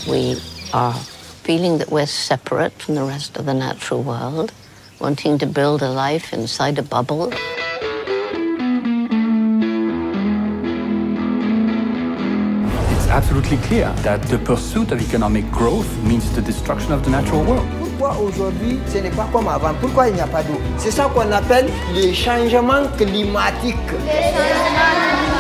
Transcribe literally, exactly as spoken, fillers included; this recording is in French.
We are feeling that we're separate from the rest of the natural world, wanting to build a life inside a bubble. It's absolutely clear that the pursuit of economic growth means the destruction of the natural world. Pourquoi aujourd'hui ce n'est pas comme avant? Pourquoi il n'y a pas d'eau? C'est ça qu'on appelle le changement climatique. Le changement